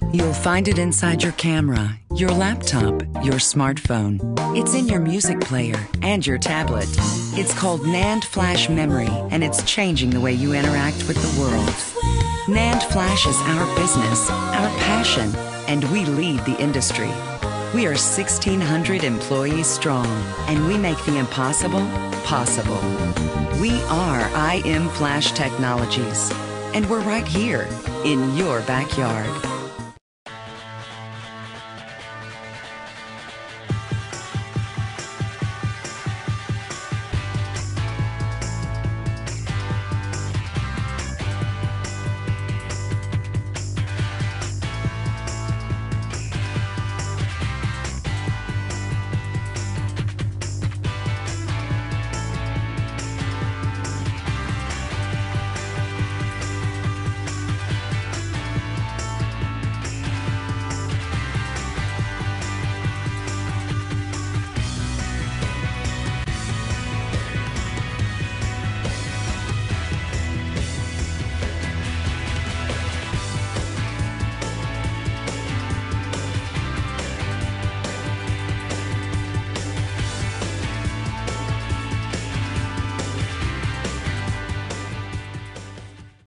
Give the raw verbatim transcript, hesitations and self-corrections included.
You'll find it inside your camera, your laptop, your smartphone. It's in your music player and your tablet. It's called NAND Flash Memory, and it's changing the way you interact with the world. NAND Flash is our business, our passion, and we lead the industry. We are sixteen hundred employees strong, and we make the impossible possible. We are I M Flash Technologies, and we're right here in your backyard.